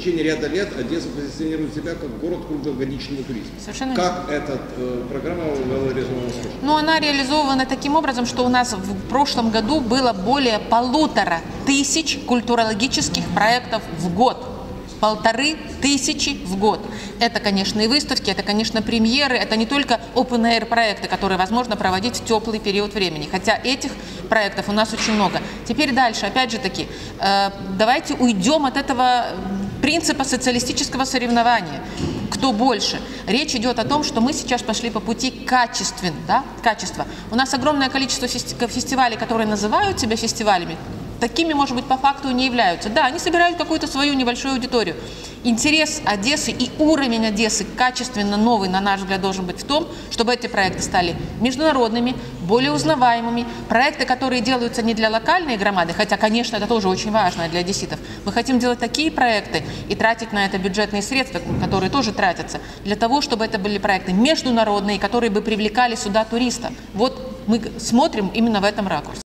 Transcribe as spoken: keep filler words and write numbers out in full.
течение ряда лет Одесса позиционирует себя как город круглогодичного туризма. Совершенно как эта э, программа была реализована? Ну, она реализована таким образом, что у нас в прошлом году было более полутора тысяч культурологических проектов в год. Полторы тысячи в год. Это, конечно, и выставки, это, конечно, премьеры, это не только open-air проекты, которые возможно проводить в теплый период времени. Хотя этих проектов у нас очень много. Теперь дальше, опять же таки, э, давайте уйдем от этого принципа социалистического соревнования. Кто больше? Речь идет о том, что мы сейчас пошли по пути качествен, да? Качества. У нас огромное количество фестивалей, которые называют себя фестивалями, такими, может быть, по факту не являются. Да, они собирают какую-то свою небольшую аудиторию. Интерес Одессы и уровень Одессы качественно новый, на наш взгляд, должен быть в том, чтобы эти проекты стали международными, более узнаваемыми. Проекты, которые делаются не для локальной громады, хотя, конечно, это тоже очень важно для одесситов. Мы хотим делать такие проекты и тратить на это бюджетные средства, которые тоже тратятся, для того, чтобы это были проекты международные, которые бы привлекали сюда туристов. Вот мы смотрим именно в этом ракурсе.